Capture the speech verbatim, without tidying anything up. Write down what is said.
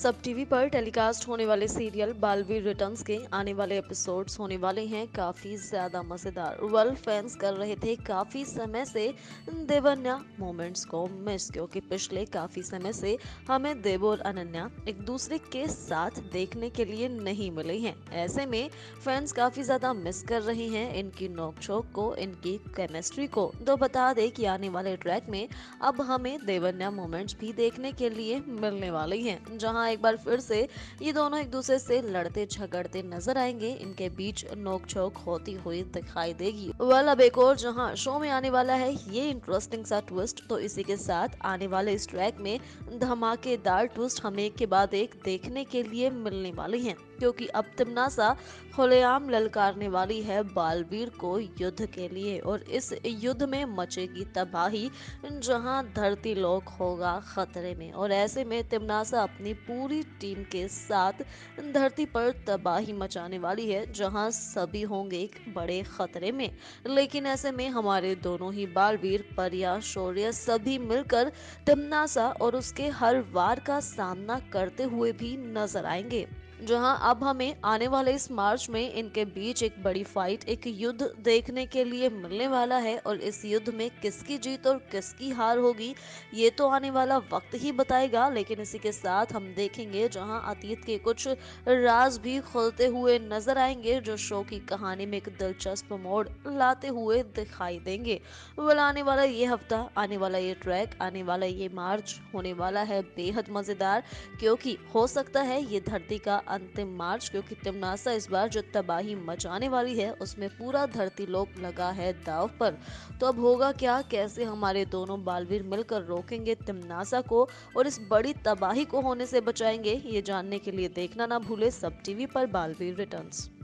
सब टीवी पर टेलीकास्ट होने वाले सीरियल बालवीर रिटर्न्स के आने वाले एपिसोड्स होने वाले हैं काफी ज्यादा मजेदार। वेल, फैंस कर रहे थे काफी समय से देवन्या मोमेंट्स को मिस, क्योंकि पिछले काफी समय से हमें देव और अनन्या एक दूसरे के साथ देखने के लिए नहीं मिले हैं। ऐसे में फैंस काफी ज्यादा मिस कर रहे हैं इनकी नोकझोंक को, इनकी केमिस्ट्री को। तो बता दे कि आने वाले ट्रैक में अब हमें देवन्या मोमेंट्स भी देखने के लिए मिलने वाले हैं, जहां एक बार फिर से ये दोनों एक दूसरे से लड़ते झगड़ते नजर आएंगे। इनके बीच नोकझोंक होती हुई दिखाई देगी। वेल, अब एक और जहां शो में आने वाला है ये इंटरेस्टिंग सा ट्विस्ट, तो इसी के साथ आने वाले इस ट्रैक में धमाकेदार ट्विस्ट हमें एक के बाद एक देखने के लिए मिलने वाले हैं, क्योंकि अब तिमनासा खुलेआम ललकारने वाली है बालवीर को युद्ध के लिए, और इस युद्ध में मचेगी तबाही, जहां धरती लोक होगा खतरे में। और ऐसे में तिमनासा अपनी पूरी टीम के साथ धरती पर तबाही मचाने वाली है, जहां सभी होंगे एक बड़े खतरे में। लेकिन ऐसे में हमारे दोनों ही बालवीर, परिया, शौर्य सभी मिलकर तिमनासा और उसके हर वार का सामना करते हुए भी नजर आएंगे। जहां अब हमें आने वाले इस मार्च में इनके बीच एक बड़ी फाइट, एक युद्ध देखने के लिए मिलने वाला है, और इस युद्ध में किसकी जीत और किसकी हार होगी ये तो आने वाला वक्त ही बताएगा। लेकिन इसी के साथ हम देखेंगे जहां अतीत के कुछ राज भी खुलते हुए नजर आएंगे, जो शो की कहानी में एक दिलचस्प मोड़ लाते हुए दिखाई देंगे। वेल, आने वाला ये हफ्ता, आने वाला ये ट्रैक, आने वाला ये मार्च होने वाला है बेहद मजेदार, क्योंकि हो सकता है ये धरती का अंतिम मार्च, क्योंकि तिमनासा इस बार जो तबाही मचाने वाली है उसमें पूरा धरती लोक लगा है दांव पर। तो अब होगा क्या, कैसे हमारे दोनों बालवीर मिलकर रोकेंगे तिमनासा को और इस बड़ी तबाही को होने से बचाएंगे, ये जानने के लिए देखना ना भूले सब टीवी पर बालवीर रिटर्न्स।